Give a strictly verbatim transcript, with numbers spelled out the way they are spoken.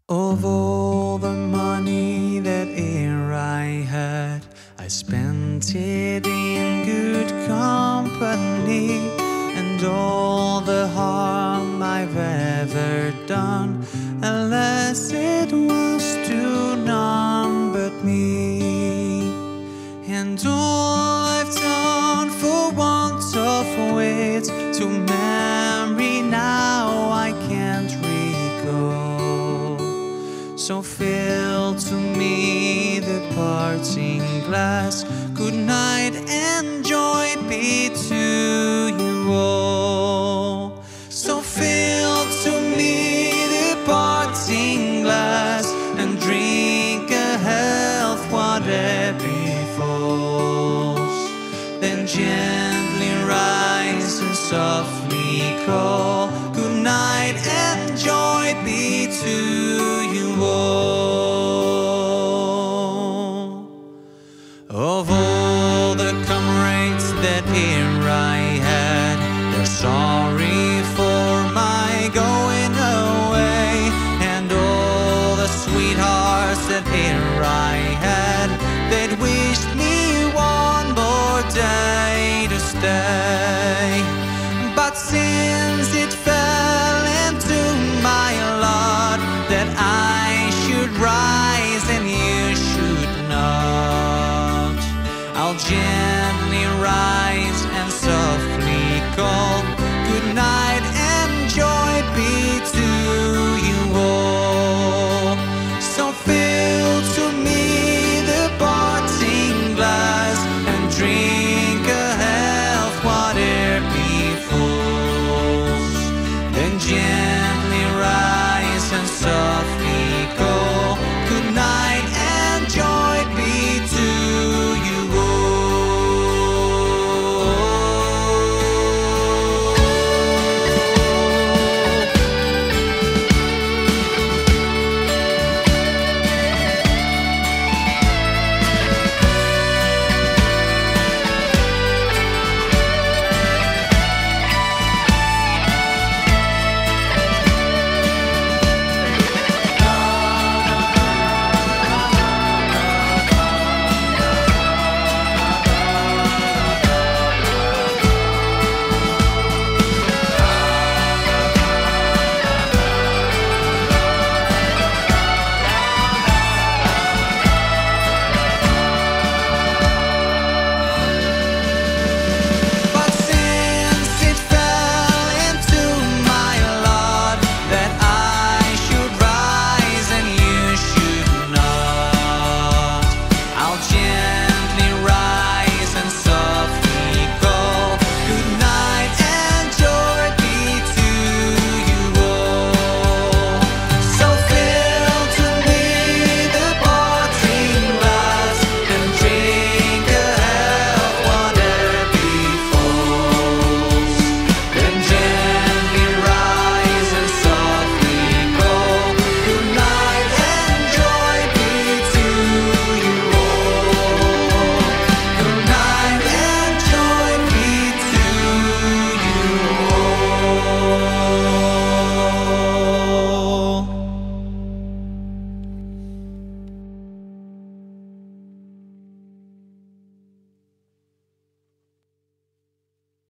Of all the money that e'er I had, I spent it in good company, and all the harm I've ever done, alas, it was to none but me. And all I've done for want of wit to memory now I can't recall. So fill to me the parting glass. Good night and joy be to you all. So fill to me the parting glass, and drink a health whatever befalls. Then gently rise and softly call. Good night and joy be to you all. Of all the comrades that here I had, they're sorry for my going away, and all the sweethearts that here I had, they'd wished me one more day to stay. But since it fell into my lot that I should rise and you should not, I'll gently rise and softly call. Good night and joy be to